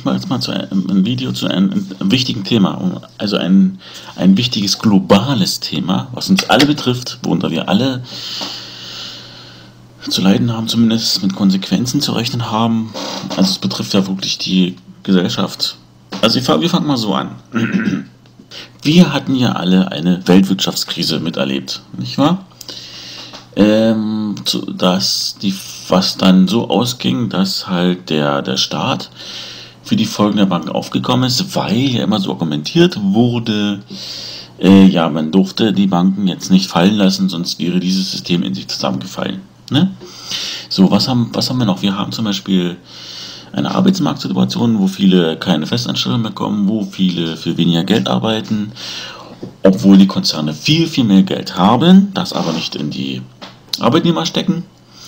mache jetzt mal ein Video zu einem wichtigen Thema, also ein wichtiges globales Thema, was uns alle betrifft, worunter wir alle zu leiden haben, zumindest mit Konsequenzen zu rechnen haben. Also es betrifft ja wirklich die Gesellschaft. Also wir fangen mal so an. Wir hatten ja alle eine Weltwirtschaftskrise miterlebt, nicht wahr? Was dann so ausging, dass halt der Staat für die Folgen der Banken aufgekommen ist, weil ja immer so argumentiert wurde, man durfte die Banken jetzt nicht fallen lassen, sonst wäre dieses System in sich zusammengefallen. Ne? So, was haben wir noch? Wir haben zum Beispiel eine Arbeitsmarktsituation, wo viele keine Festanstellung bekommen, wo viele für weniger Geld arbeiten, obwohl die Konzerne viel, viel mehr Geld haben, das aber nicht in die Arbeitnehmer stecken.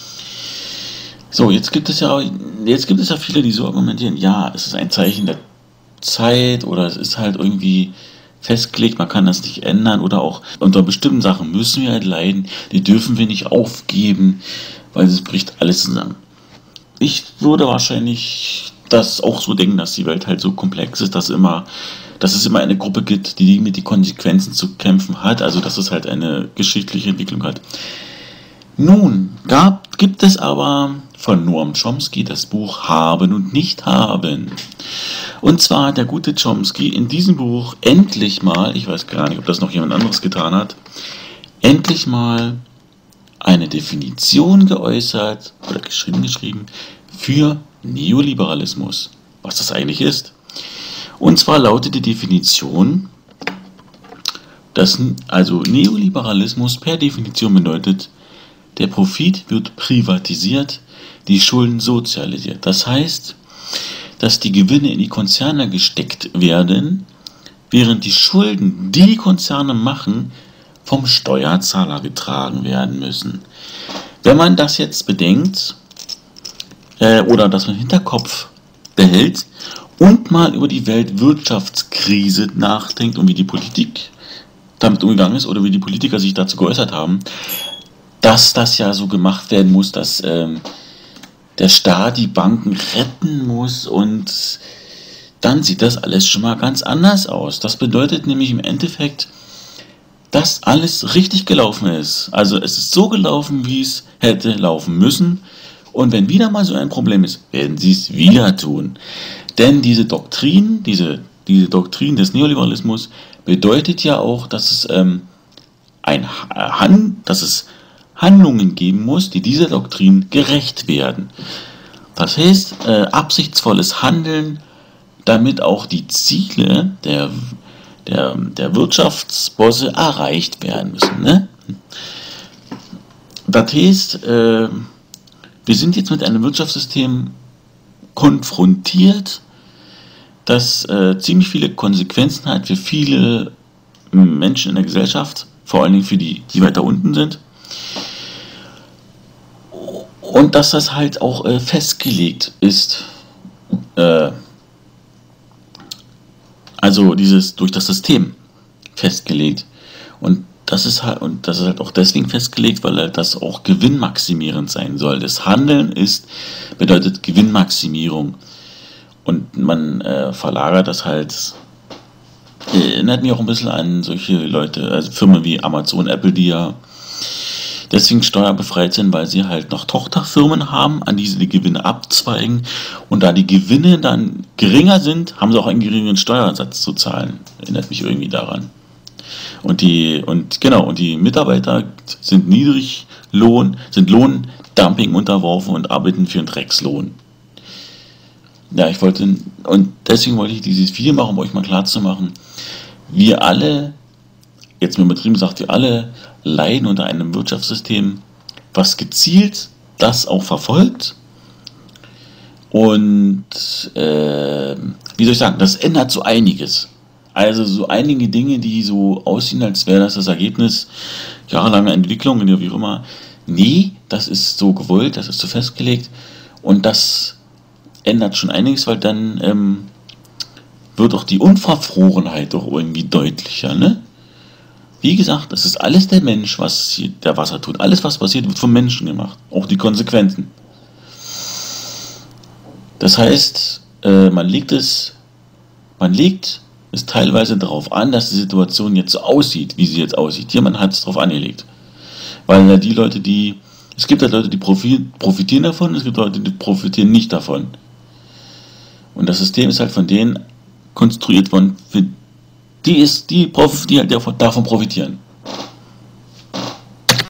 So, jetzt gibt es ja viele, die so argumentieren, ja, es ist ein Zeichen der Zeit oder es ist halt irgendwie festgelegt, man kann das nicht ändern oder auch unter bestimmten Sachen müssen wir halt leiden, die dürfen wir nicht aufgeben, weil es bricht alles zusammen. Ich würde wahrscheinlich das auch so denken, dass die Welt halt so komplex ist, dass es immer eine Gruppe gibt, die mit den Konsequenzen zu kämpfen hat, also dass es halt eine geschichtliche Entwicklung hat. Nun gibt es aber von Noam Chomsky das Buch Haben und Nicht-Haben. Und zwar hat der gute Chomsky in diesem Buch endlich mal, ich weiß gar nicht, ob das noch jemand anderes getan hat, endlich mal eine Definition geäußert oder geschrieben für Neoliberalismus, was das eigentlich ist. Und zwar lautet die Definition, dass also Neoliberalismus per Definition bedeutet, der Profit wird privatisiert, die Schulden sozialisiert. Das heißt, dass die Gewinne in die Konzerne gesteckt werden, während die Schulden, die Konzerne machen, vom Steuerzahler getragen werden müssen. Wenn man das jetzt bedenkt oder das im Hinterkopf behält und mal über die Weltwirtschaftskrise nachdenkt und wie die Politik damit umgegangen ist oder wie die Politiker sich dazu geäußert haben, dass das ja so gemacht werden muss, dass der Staat die Banken retten muss und dann sieht das alles schon mal ganz anders aus. Das bedeutet nämlich im Endeffekt, dass alles richtig gelaufen ist. Also es ist so gelaufen, wie es hätte laufen müssen. Und wenn wieder mal so ein Problem ist, werden sie es wieder tun. Denn diese Doktrin des Neoliberalismus bedeutet ja auch, dass es Handlungen geben muss, die dieser Doktrin gerecht werden. Das heißt, absichtsvolles Handeln, damit auch die Ziele der Wirtschaftsbosse erreicht werden müssen. Ne? Das heißt, wir sind jetzt mit einem Wirtschaftssystem konfrontiert, das ziemlich viele Konsequenzen hat für viele Menschen in der Gesellschaft, vor allen Dingen für die weiter unten sind. Und dass das halt auch festgelegt ist. Also durch das System festgelegt. Und das ist halt auch deswegen festgelegt, weil das auch gewinnmaximierend sein soll. Das Handeln bedeutet Gewinnmaximierung. Und man verlagert das halt, erinnert mich auch ein bisschen an solche Leute, also Firmen wie Amazon, Apple, die ja deswegen steuerbefreit sind, weil sie halt noch Tochterfirmen haben, an die sie die Gewinne abzweigen. Und da die Gewinne dann geringer sind, haben sie auch einen geringeren Steuersatz zu zahlen. Erinnert mich irgendwie daran. Und die Mitarbeiter sind Lohndumping unterworfen und arbeiten für einen Dreckslohn. Ja, deswegen wollte ich dieses Video machen, um euch mal klar zu machen, wir alle, jetzt mal übertrieben gesagt, wir alle leiden unter einem Wirtschaftssystem, was gezielt das auch verfolgt. Und wie soll ich sagen, das ändert so einiges. Also so einige Dinge, die so aussehen, als wäre das Ergebnis jahrelanger Entwicklung, wie auch immer. Nee, das ist so gewollt, das ist so festgelegt. Und das ändert schon einiges, weil dann wird auch die Unverfrorenheit doch irgendwie deutlicher, ne? Wie gesagt, es ist alles der Mensch, der Wasser tut. Alles, was passiert, wird vom Menschen gemacht. Auch die Konsequenzen. Das heißt, man legt es teilweise darauf an, dass die Situation jetzt so aussieht, wie sie jetzt aussieht. Jemand hat es darauf angelegt. Weil es gibt halt Leute, die profitieren davon, es gibt Leute, die profitieren nicht davon. Und das System ist halt von denen konstruiert worden, die halt davon profitieren.